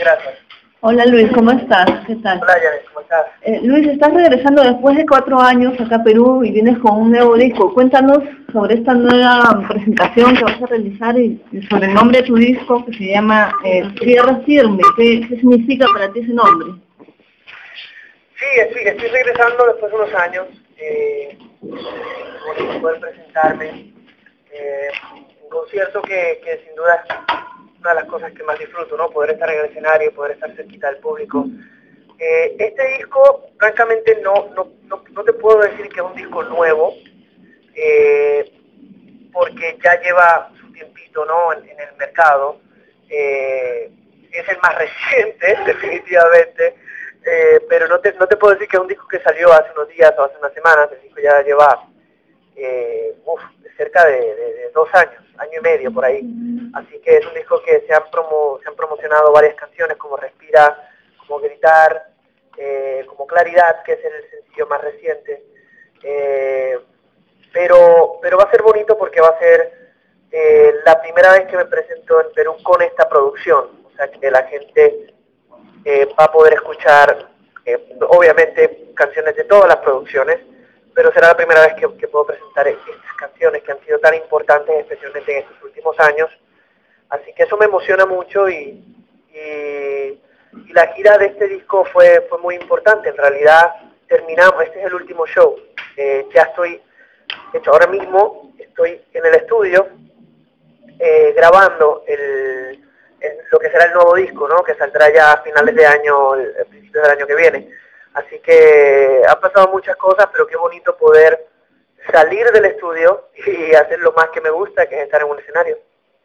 gracias. Hola Luis, ¿cómo estás? ¿Qué tal? Hola Janet, ¿cómo estás? Luis, estás regresando después de 4 años acá a Perú y vienes con un nuevo disco. Cuéntanos sobre esta nueva presentación que vas a realizar y sobre el nombre de tu disco que se llama Tierra Firme. ¿Qué significa para ti ese nombre? Sí, estoy regresando después de unos años. Poder presentarme. Un concierto que sin duda es una de las cosas que más disfruto, ¿no? Poder estar en el escenario, poder estar cerquita del público. Este disco, francamente, no te puedo decir que es un disco nuevo, porque ya lleva su tiempito, ¿no? en el mercado. Es el más reciente, definitivamente, pero no te puedo decir que es un disco que salió hace unos días o hace unas semanas. El disco ya lleva cerca de 2 años, año y medio por ahí. Así que es un disco que se han promocionado varias canciones, como Respira, como Gritar, como Claridad, que es el sencillo más reciente. Pero va a ser bonito porque va a ser la primera vez que me presento en Perú con esta producción. O sea, que la gente va a poder escuchar, obviamente, canciones de todas las producciones, pero será la primera vez que puedo presentar estas canciones que han sido tan importantes, especialmente en estos últimos años. Así que eso me emociona mucho y la gira de este disco fue muy importante. En realidad terminamos, este es el último show. Ya estoy, de hecho ahora mismo estoy en el estudio grabando lo que será el nuevo disco, ¿no? Que saldrá ya a finales de año, a principios del año que viene. Así que han pasado muchas cosas, pero qué bonito poder salir del estudio y hacer lo más que me gusta, que es estar en un escenario.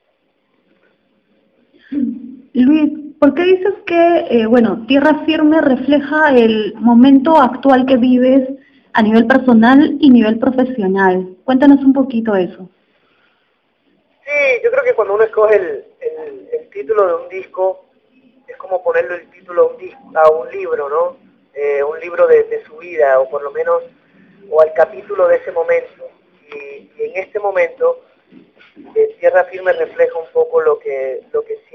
Luis, ¿por qué dices que, Tierra Firme refleja el momento actual que vives a nivel personal y nivel profesional? Cuéntanos un poquito eso. Sí, yo creo que cuando uno escoge el título de un disco, es como ponerle el título a un libro, ¿no? Un libro de su vida, o por lo menos, o al capítulo de ese momento. Y en este momento, Tierra Firme refleja un poco lo que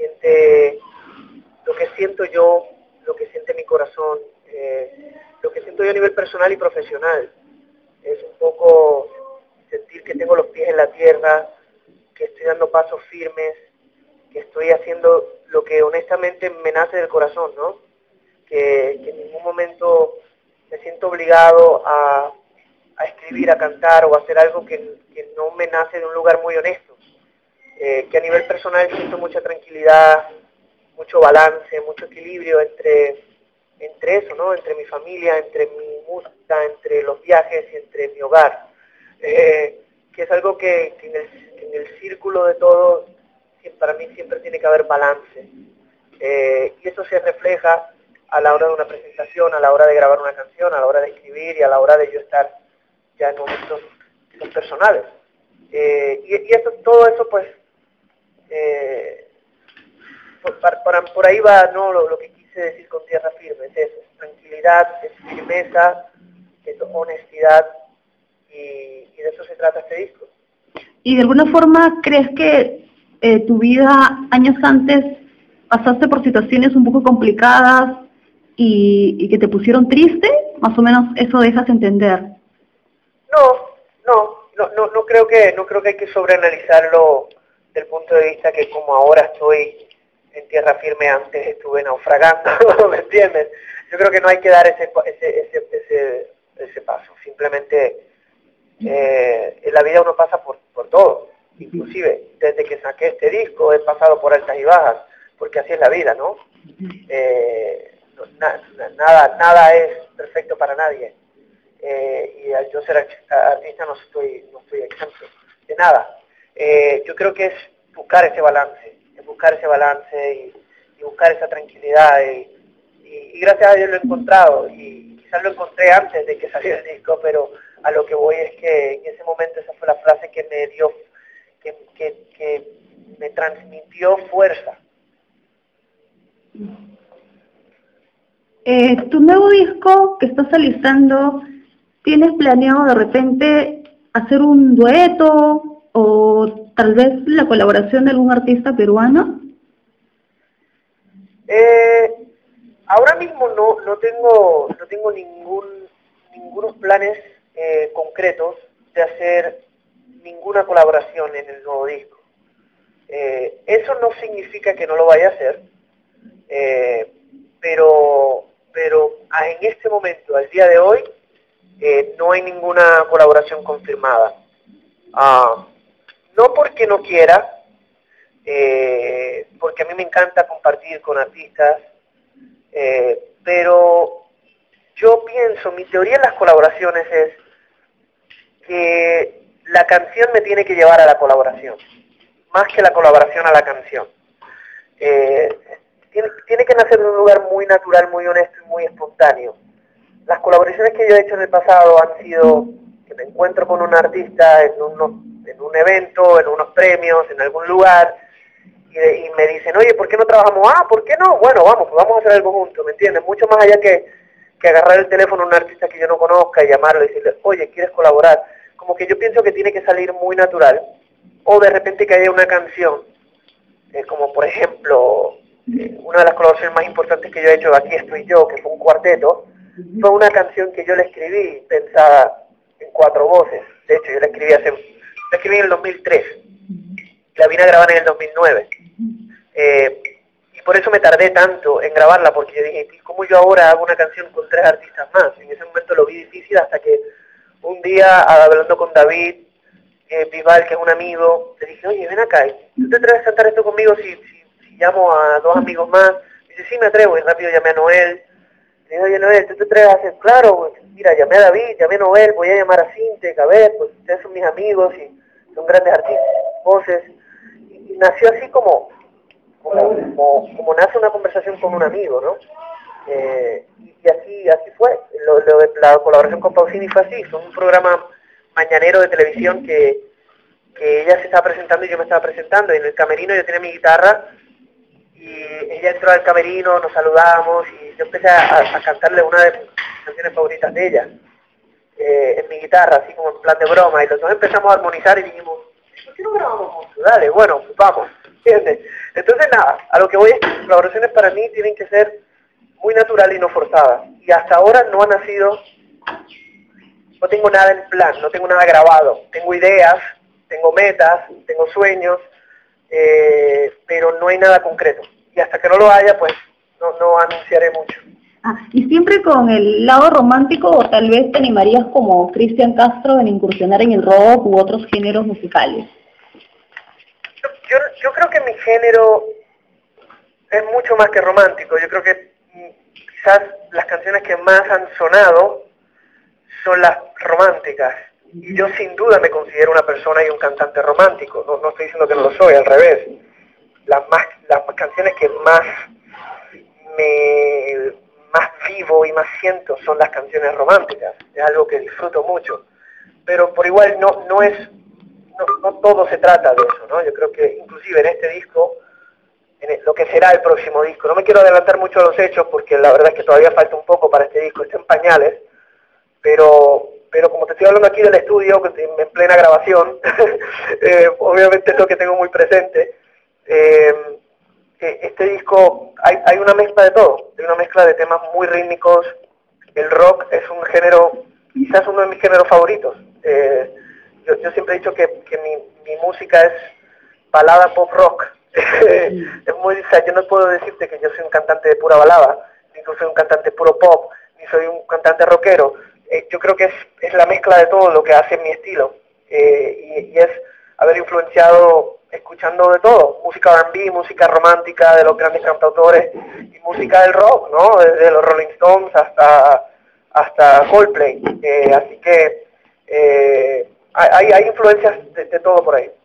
siento yo, lo que siente mi corazón, lo que siento yo a nivel personal y profesional. Es un poco sentir que tengo los pies en la tierra, que estoy dando pasos firmes, que estoy haciendo lo que honestamente me nace del corazón, ¿no? Que en ningún momento me siento obligado a escribir, a cantar o a hacer algo que no me nace de un lugar muy honesto. Que a nivel personal siento mucha tranquilidad, mucho balance, mucho equilibrio entre eso, ¿no? Entre mi familia, entre mi música, entre los viajes y entre mi hogar. Que es algo que en el círculo de todo, para mí siempre tiene que haber balance. Y eso se refleja a la hora de una presentación, a la hora de grabar una canción, a la hora de escribir y a la hora de yo estar ya en momentos personales. Y todo eso, pues, por ahí va, ¿no? Lo que quise decir con Tierra Firme, es eso: tranquilidad, es firmeza, es honestidad, y de eso se trata este disco. ¿Y de alguna forma crees que tu vida años antes pasaste por situaciones un poco complicadas y que te pusieron triste? Más o menos eso dejas entender. No creo que hay que sobreanalizarlo del punto de vista que como ahora estoy en tierra firme, antes estuve naufragando, ¿me entiendes? Yo creo que no hay que dar ese paso. Simplemente en la vida uno pasa por todo. Inclusive desde que saqué este disco he pasado por altas y bajas, porque así es la vida, ¿no? Nada es perfecto para nadie. Y al yo ser artista no estoy exento de nada. Yo creo que es buscar ese balance y buscar esa tranquilidad, y gracias a Dios lo he encontrado, y quizás lo encontré antes de que saliera el disco, pero a lo que voy es que en ese momento esa fue la frase que me dio, que me transmitió fuerza. Tu nuevo disco que estás alistando, ¿tienes planeado de repente hacer un dueto o tal vez la colaboración de algún artista peruano? Ahora mismo no tengo ningunos planes concretos de hacer ninguna colaboración en el nuevo disco. Eso no significa que no lo vaya a hacer, pero en este momento, al día de hoy, no hay ninguna colaboración confirmada. No porque no quiera, porque a mí me encanta compartir con artistas, pero yo pienso, mi teoría en las colaboraciones es que la canción me tiene que llevar a la colaboración, más que la colaboración a la canción. Tiene que nacer de un lugar muy natural, muy honesto y muy espontáneo. Las colaboraciones que yo he hecho en el pasado han sido que me encuentro con un artista en un evento, en unos premios, en algún lugar, y me dicen, oye, ¿por qué no trabajamos? ¿Por qué no? Bueno, vamos a hacer algo juntos, ¿me entiendes? Mucho más allá que agarrar el teléfono a un artista que yo no conozca y llamarlo y decirle, oye, ¿quieres colaborar? Como que yo pienso que tiene que salir muy natural, o de repente que haya una canción, como por ejemplo, una de las colaboraciones más importantes que yo he hecho, Aquí estoy yo, que fue un cuarteto, fue una canción que yo le escribí pensada en 4 voces. De hecho, yo la escribí en el 2003, la vine a grabar en el 2009. Y por eso me tardé tanto en grabarla, porque yo dije, ¿cómo yo ahora hago una canción con 3 artistas más? En ese momento lo vi difícil hasta que un día, hablando con David Vival, que es un amigo, le dije, oye, ven acá, ¿tú te atreves a cantar esto conmigo si llamo a 2 amigos más? Y dice, sí, me atrevo, y rápido llamé a Noel. Le dije, oye, Noel, ¿tú te atreves a hacer? Claro, mira, llamé a David, llamé a Noel, voy a llamar a Sintec, a ver, pues ustedes son mis amigos y son grandes artistas, voces. Y nació así como nace una conversación con un amigo, ¿no? Y así fue. La colaboración con Pausini fue así. Fue un programa mañanero de televisión que ella se estaba presentando y yo me estaba presentando. Y en el camerino yo tenía mi guitarra y ella entró al camerino, nos saludamos y yo empecé a cantarle una de mis canciones favoritas de ella en mi guitarra, así como en plan de broma. Y los dos empezamos a armonizar y dijimos, ¿por qué no grabamos juntos? Dale, bueno, pues vamos. ¿Entiendes? Entonces nada, a lo que voy es que las colaboraciones para mí tienen que ser muy naturales y no forzadas. Y hasta ahora no ha nacido, no tengo nada en plan, no tengo nada grabado. Tengo ideas, tengo metas, tengo sueños, pero no hay nada concreto. Y hasta que no lo haya, pues no anunciaré mucho. ¿Y siempre con el lado romántico o tal vez te animarías como Cristian Castro en incursionar en el rock u otros géneros musicales? Yo creo que mi género es mucho más que romántico. Yo creo que quizás las canciones que más han sonado son las románticas. Y yo sin duda me considero una persona y un cantante romántico. No estoy diciendo que no lo soy, al revés. Las canciones que más vivo y más siento son las canciones románticas. Es algo que disfruto mucho. Pero por igual no todo se trata de eso, ¿no? Yo creo que inclusive en este disco, lo que será el próximo disco, no me quiero adelantar mucho a los hechos porque la verdad es que todavía falta un poco para este disco, está en pañales, pero como te estoy hablando aquí del estudio, en plena grabación, obviamente es lo que tengo muy presente. Este disco hay una mezcla de todo, hay una mezcla de temas muy rítmicos. El rock es un género, quizás uno de mis géneros favoritos. Yo siempre he dicho que mi música es balada pop rock. Es muy, o sea, yo no puedo decirte que yo soy un cantante de pura balada, ni que soy un cantante puro pop, ni soy un cantante rockero. Yo creo que es la mezcla de todo lo que hace mi estilo. Y es haber influenciado escuchando de todo, música R&B, música romántica de los grandes cantautores y música del rock, ¿no? Desde los Rolling Stones hasta Coldplay. Así que hay influencias de todo por ahí.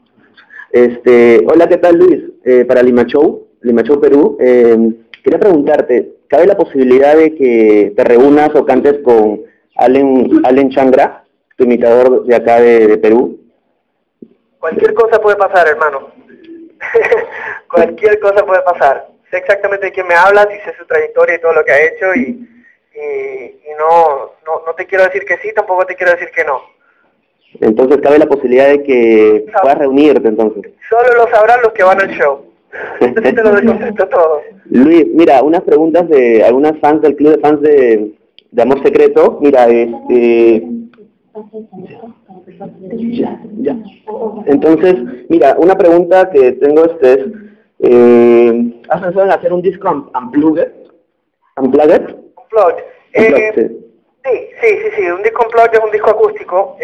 Hola, ¿qué tal, Luis? Para Lima Show Perú, quería preguntarte, ¿cabe la posibilidad de que te reúnas o cantes con Allen Changra, tu imitador de acá de Perú? Cualquier cosa puede pasar, hermano. Cualquier cosa puede pasar. Sé exactamente de quién me hablas y sé su trayectoria y todo lo que ha hecho y no te quiero decir que sí, tampoco te quiero decir que no. Entonces cabe la posibilidad de que puedas reunirte entonces. Solo lo sabrán los que van al show. Entonces te lo descontesto todo. Luis, mira, unas preguntas de algunas fans del club de fans de Amor Secreto. Mira, ya. Entonces, mira, una pregunta que tengo es, ¿has pensado en hacer un disco unplugged? ¿Unplugged? Unplugged. Sí, un disco unplugged es un disco acústico.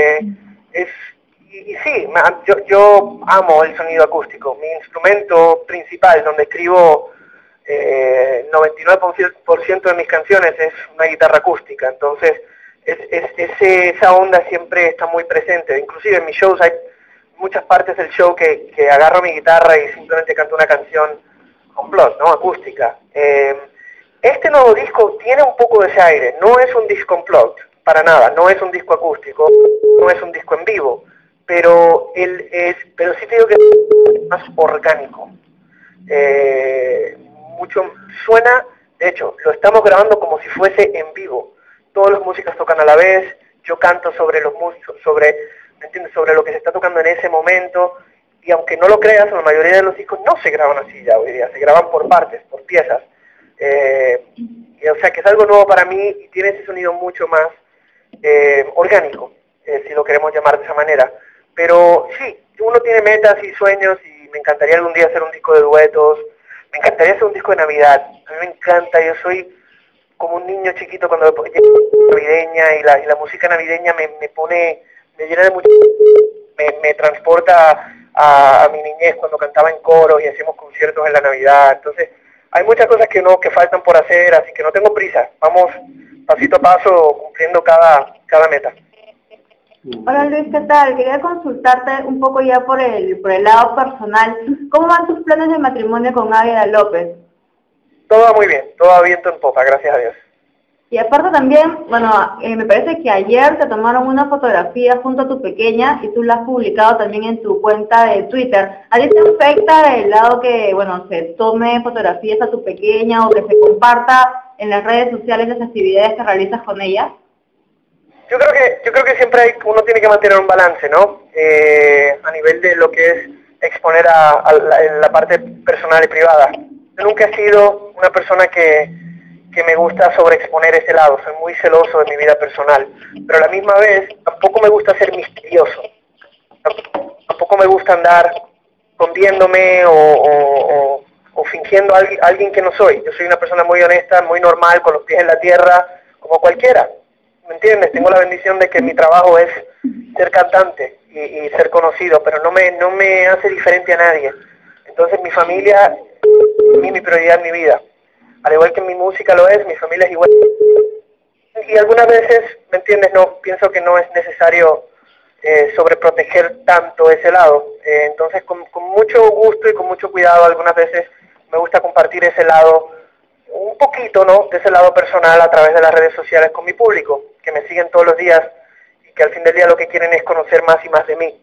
Y sí, yo amo el sonido acústico. Mi instrumento principal, donde escribo 99% de mis canciones, es una guitarra acústica. Entonces, esa onda siempre está muy presente. Inclusive en mis shows hay muchas partes del show que agarro mi guitarra y simplemente canto una canción unplugged, ¿no? Acústica. Este nuevo disco tiene un poco de ese aire. No es un disco unplugged, para nada. No es un disco acústico, no es un disco en vivo. Pero sí te digo que es más orgánico. Suena, de hecho, lo estamos grabando como si fuese en vivo. Todos los músicos tocan a la vez, yo canto sobre los músicos, ¿me entiendes? Sobre lo que se está tocando en ese momento, y aunque no lo creas, la mayoría de los discos no se graban así ya hoy día, se graban por partes, por piezas. O sea que es algo nuevo para mí y tiene ese sonido mucho más orgánico, si lo queremos llamar de esa manera. Pero sí, uno tiene metas y sueños y me encantaría algún día hacer un disco de duetos, me encantaría hacer un disco de Navidad, a mí me encanta, yo soy como un niño chiquito cuando llega la navideña y la música navideña me llena de mucho, me transporta a mi niñez cuando cantaba en coros y hacíamos conciertos en la Navidad. Entonces hay muchas cosas que faltan por hacer, así que no tengo prisa, vamos pasito a paso cumpliendo cada meta. Hola Luis, ¿qué tal? Quería consultarte un poco ya por el lado personal. ¿Cómo van tus planes de matrimonio con Águeda López? Todo va muy bien, todo va viento en popa, gracias a Dios. Y aparte también, bueno, me parece que ayer te tomaron una fotografía junto a tu pequeña y tú la has publicado también en tu cuenta de Twitter. ¿A ti te afecta el lado que, bueno, se tome fotografías a tu pequeña o que se comparta en las redes sociales las actividades que realizas con ella? Yo creo que siempre uno tiene que mantener un balance, ¿no? A nivel de lo que es exponer la parte personal y privada. Yo nunca he sido una persona que me gusta sobreexponer ese lado, soy muy celoso de mi vida personal, pero a la misma vez tampoco me gusta ser misterioso, tampoco me gusta andar escondiéndome o fingiendo a alguien que no soy. Yo soy una persona muy honesta, muy normal, con los pies en la tierra, como cualquiera. ¿Me entiendes? Tengo la bendición de que mi trabajo es ser cantante y ser conocido, pero no me hace diferente a nadie. Entonces mi familia es mi prioridad en mi vida. Al igual que mi música lo es, mi familia es igual. Y algunas veces, ¿me entiendes? No, pienso que no es necesario sobreproteger tanto ese lado. Entonces con mucho gusto y con mucho cuidado, algunas veces me gusta compartir ese lado, un poquito, ¿no?, de ese lado personal a través de las redes sociales con mi público, que me siguen todos los días y que al fin del día lo que quieren es conocer más y más de mí.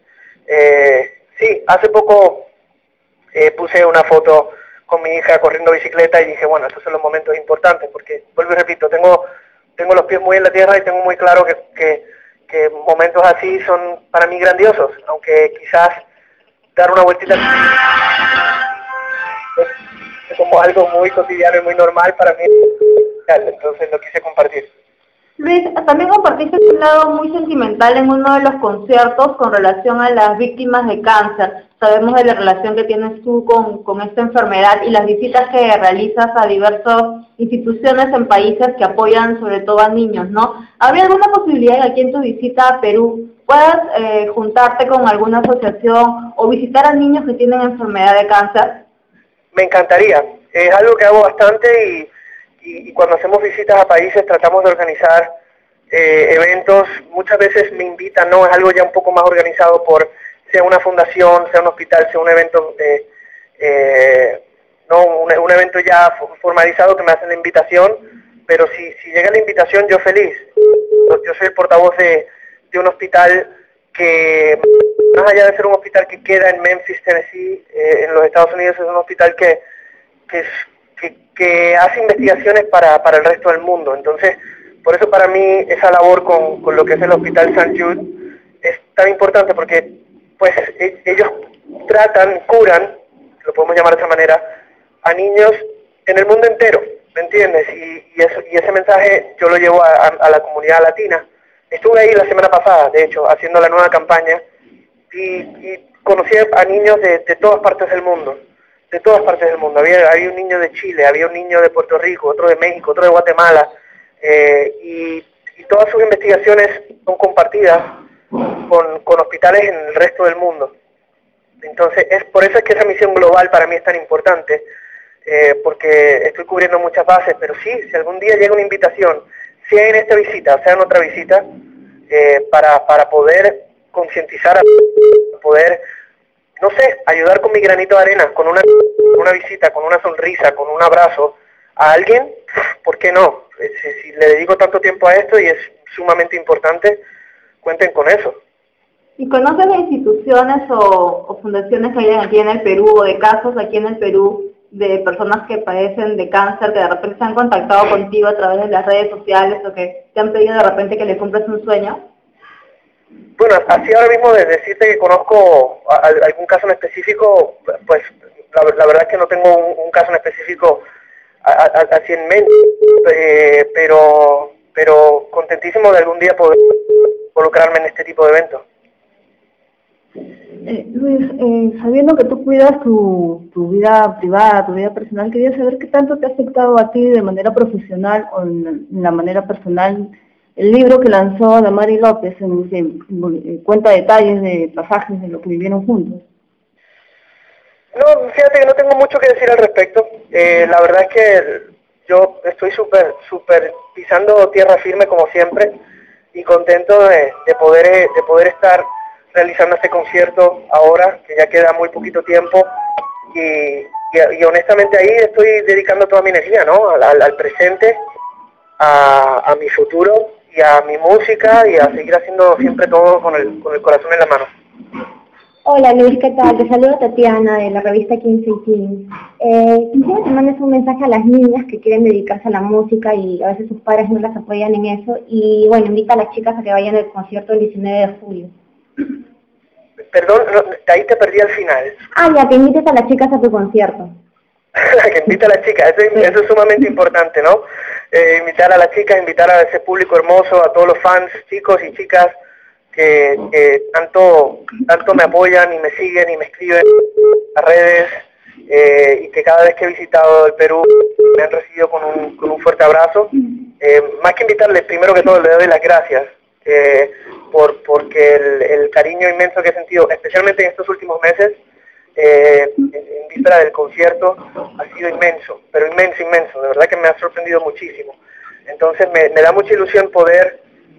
Sí, hace poco puse una foto con mi hija corriendo bicicleta y dije, bueno, estos son los momentos importantes, porque, vuelvo y repito, tengo los pies muy en la tierra y tengo muy claro que momentos así son para mí grandiosos, aunque quizás dar una vueltita es como algo muy cotidiano y muy normal para mí, entonces lo quise compartir. Luis, también compartiste un lado muy sentimental en uno de los conciertos con relación a las víctimas de cáncer. Sabemos de la relación que tienes tú con esta enfermedad y las visitas que realizas a diversas instituciones en países que apoyan sobre todo a niños, ¿no? ¿Habría alguna posibilidad de aquí en tu visita a Perú puedas juntarte con alguna asociación o visitar a niños que tienen enfermedad de cáncer? Me encantaría. Es algo que hago bastante y cuando hacemos visitas a países tratamos de organizar eventos. Muchas veces me invitan, ¿no? Es algo ya un poco más organizado por, sea una fundación, sea un hospital, sea un evento, un evento ya formalizado que me hacen la invitación, pero si llega la invitación yo feliz. Yo soy el portavoz de un hospital que, más allá de ser un hospital que queda en Memphis, Tennessee, en los Estados Unidos, es un hospital que hace investigaciones para el resto del mundo. Entonces, por eso para mí esa labor con lo que es el Hospital St. Jude es tan importante, porque pues ellos curan lo podemos llamar de esa manera, a niños en el mundo entero, ¿me entiendes? Y ese mensaje yo lo llevo a la comunidad latina. Estuve ahí la semana pasada, de hecho, haciendo la nueva campaña, y conocí a niños de todas partes del mundo, de todas partes del mundo. Había un niño de Chile, había un niño de Puerto Rico, otro de México, otro de Guatemala, y todas sus investigaciones son compartidas con hospitales en el resto del mundo. Entonces, por eso es que esa misión global para mí es tan importante, porque estoy cubriendo muchas bases, pero sí, si algún día llega una invitación, sea en esta visita, sea en otra visita, para poder concientizar, poder, no sé, ayudar con mi granito de arena, con una visita, con una sonrisa, con un abrazo a alguien, ¿por qué no? Si le dedico tanto tiempo a esto y es sumamente importante, cuenten con eso. ¿Y conoces de instituciones o fundaciones que hayan aquí en el Perú, o de casos aquí en el Perú, de personas que padecen de cáncer, que de repente se han contactado contigo a través de las redes sociales, o que te han pedido de repente que le cumplas un sueño? Bueno, así ahora mismo de decirte que conozco algún caso en específico, pues la verdad es que no tengo un caso en específico así en mente, pero contentísimo de algún día poder involucrarme en este tipo de eventos. Luis, sabiendo que tú cuidas tu vida privada, tu vida personal, quería saber qué tanto te ha afectado a ti de manera profesional o en la manera personal el libro que lanzó Damari López, en que cuenta detalles de pasajes de lo que vivieron juntos. No, fíjate que no tengo mucho que decir al respecto. La verdad es que yo estoy súper pisando tierra firme como siempre y contento de poder estar realizando este concierto ahora, que ya queda muy poquito tiempo, y honestamente ahí estoy dedicando toda mi energía, ¿no? Al presente, a mi futuro y a mi música y a seguir haciendo siempre todo con el corazón en la mano. Hola Luis, ¿qué tal? Te saludo Tatiana de la revista 15 y 15. Quisiera que mandes un mensaje a las niñas que quieren dedicarse a la música y a veces sus padres no las apoyan en eso, y bueno, invita a las chicas a que vayan al concierto el 19 de julio. Perdón, no, ahí te perdí al final. Ah, ya, que invites a las chicas a tu concierto. Que invita a las chicas, eso es sumamente importante, ¿no? Invitar a las chicas, invitar a ese público hermoso, a todos los fans, chicos y chicas, que tanto me apoyan y me siguen y me escriben en las redes, y que cada vez que he visitado el Perú me han recibido con un fuerte abrazo. Más que invitarles, primero que todo les doy las gracias, porque el cariño inmenso que he sentido, especialmente en estos últimos meses, en víspera del concierto, ha sido inmenso, pero inmenso, de verdad que me ha sorprendido muchísimo. Entonces me da mucha ilusión poder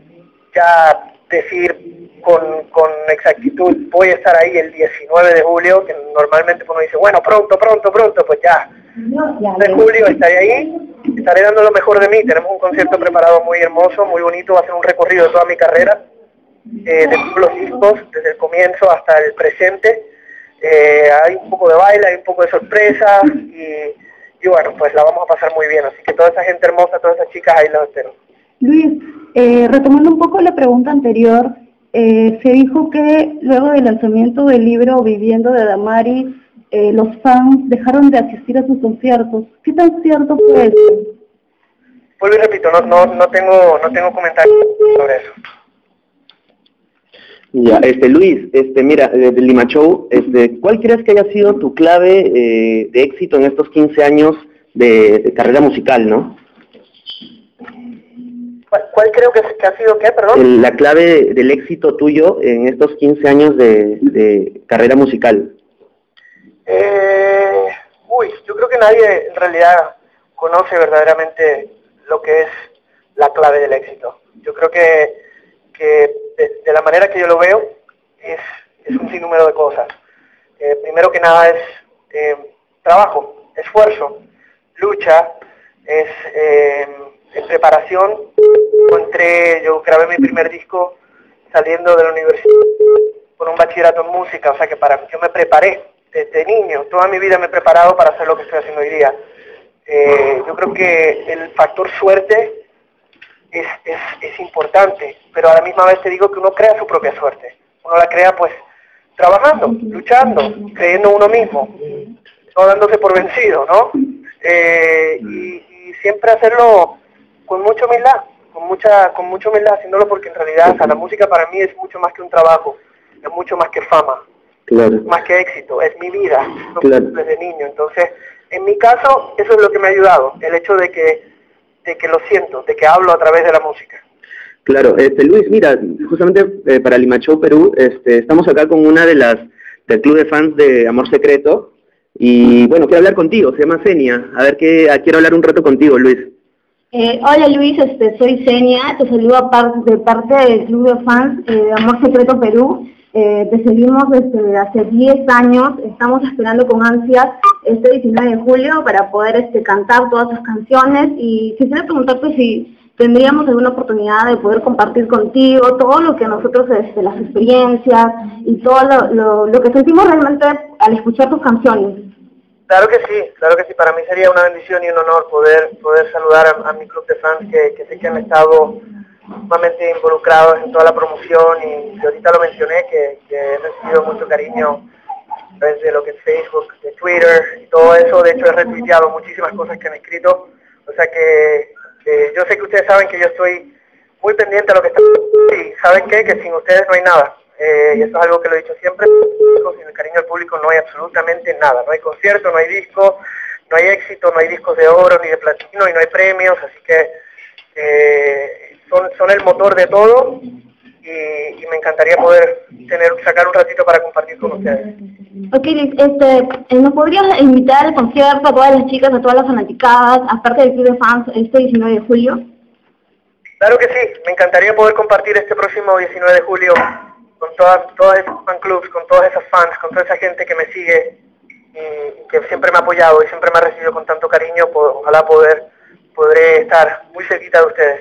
ya decir con exactitud, voy a estar ahí el 19 de julio, que normalmente uno dice, bueno, pronto, pues ya, de julio estaré ahí, estaré dando lo mejor de mí. Tenemos un concierto preparado muy hermoso, muy bonito, va a ser un recorrido de toda mi carrera, de todos los discos, desde el comienzo hasta el presente. Hay un poco de baile, hay un poco de sorpresa, y bueno, pues la vamos a pasar muy bien, así que toda esa gente hermosa, todas esas chicas, ahí las espero. Luis, retomando un poco la pregunta anterior, se dijo que luego del lanzamiento del libro Viviendo de Damari, los fans dejaron de asistir a sus conciertos. ¿Qué tan cierto fue eso? Vuelvo y repito, no tengo comentarios sobre eso. Ya, Luis, mira, de Limachow, ¿cuál crees que haya sido tu clave de éxito en estos 15 años de carrera musical, no? ¿Cuál creo que ha sido qué, perdón? La clave del éxito tuyo en estos 15 años de carrera musical. Yo creo que nadie en realidad conoce verdaderamente lo que es la clave del éxito. Yo creo que de la manera que yo lo veo es un sinnúmero de cosas. Primero que nada es trabajo, esfuerzo, lucha, es preparación. Yo grabé mi primer disco saliendo de la universidad con un bachillerato en música, o sea que yo me preparé desde niño, toda mi vida me he preparado para hacer lo que estoy haciendo hoy día. Yo creo que el factor suerte es importante, pero a la misma vez te digo que uno crea su propia suerte. Uno la crea pues trabajando, luchando, creyendo en uno mismo. no dándose por vencido, ¿no? Y siempre hacerlo con mucha humildad, con mucha humildad, haciéndolo porque en realidad, o sea, la música para mí es mucho más que un trabajo, es mucho más que fama, Claro, más que éxito, es mi vida, ¿no? claro. Desde niño. Entonces, en mi caso, eso es lo que me ha ayudado, el hecho de que lo siento, de que hablo a través de la música. Claro, Luis, mira, justamente para Limachou, Perú, estamos acá con una de las del club de fans de Amor Secreto y bueno, quiero hablar contigo, se llama Senia, a ver quiero hablar un rato contigo, Luis. Hola Luis, soy Senia, te saludo de parte del Club de Fans de Amor Secreto Perú. Te seguimos desde hace 10 años, estamos esperando con ansias este 19 de julio para poder cantar todas tus canciones y quisiera preguntarte si tendríamos alguna oportunidad de poder compartir contigo todo lo que nosotros, las experiencias y todo lo que sentimos realmente al escuchar tus canciones. Claro que sí, para mí sería una bendición y un honor poder saludar a mi club de fans que sé que han estado sumamente involucrados en toda la promoción y ahorita lo mencioné que he recibido mucho cariño desde lo que es Facebook, de Twitter y todo eso. De hecho he retuiteado muchísimas cosas que han escrito, o sea que yo sé que ustedes saben que yo estoy muy pendiente a lo que está y saben que sin ustedes no hay nada, y eso es algo que lo he dicho siempre, sin el cariño del público no hay absolutamente nada, no hay concierto, no hay disco, no hay éxito, no hay discos de oro ni de platino y no hay premios, así que son el motor de todo y me encantaría poder sacar un ratito para compartir con ustedes. Ok, ¿nos podrías invitar al concierto a todas las chicas, a todas las fanaticadas, aparte del Club de Fans, este 19 de julio? Claro que sí, me encantaría poder compartir este próximo 19 de julio con todas esas fan clubs, con todas esas fans, con toda esa gente que me sigue y que siempre me ha apoyado y siempre me ha recibido con tanto cariño. Ojalá podré estar muy cerquita de ustedes.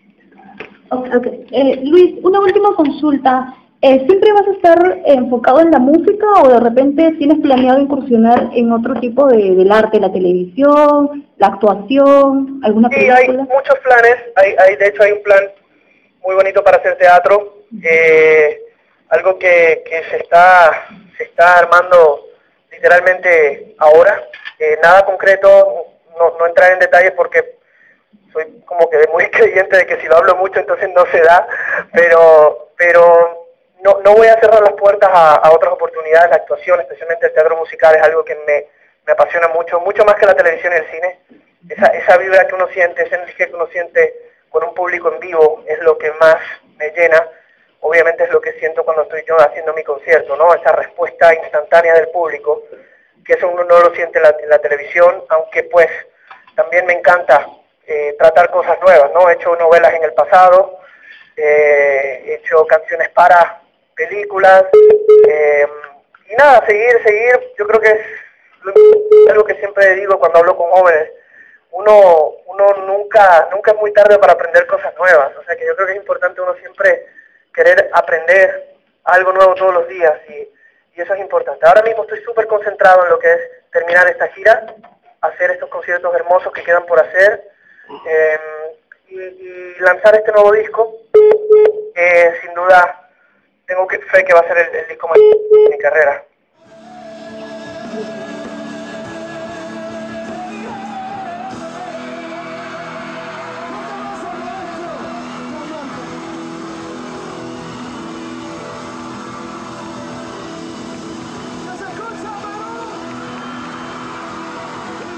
Okay. Luis, una última consulta. ¿Siempre vas a estar enfocado en la música o de repente tienes planeado incursionar en otro tipo del arte, la televisión, la actuación, alguna película? Sí, hay muchos planes. De hecho hay un plan muy bonito para hacer teatro, algo que se está armando literalmente ahora. Nada concreto, no entrar en detalles porque soy como que muy creyente de que si lo hablo mucho entonces no se da, pero no voy a cerrar las puertas a otras oportunidades. La actuación, especialmente el teatro musical, es algo que me apasiona mucho más que la televisión y el cine. Esa vibra que uno siente, esa energía que uno siente con un público en vivo es lo que más me llena. Obviamente es lo que siento cuando estoy yo haciendo mi concierto, ¿no? Esa respuesta instantánea del público, que eso uno no lo siente en la televisión, aunque pues también me encanta tratar cosas nuevas, ¿no? He hecho novelas en el pasado, he hecho canciones para películas, y nada, seguir, yo creo que es algo que siempre digo cuando hablo con jóvenes, uno nunca es muy tarde para aprender cosas nuevas, o sea que yo creo que es importante uno siempre querer aprender algo nuevo todos los días y eso es importante. Ahora mismo estoy súper concentrado en lo que es terminar esta gira, hacer estos conciertos hermosos que quedan por hacer, y lanzar este nuevo disco, que sin duda tengo fe que va a ser el disco más de mi carrera.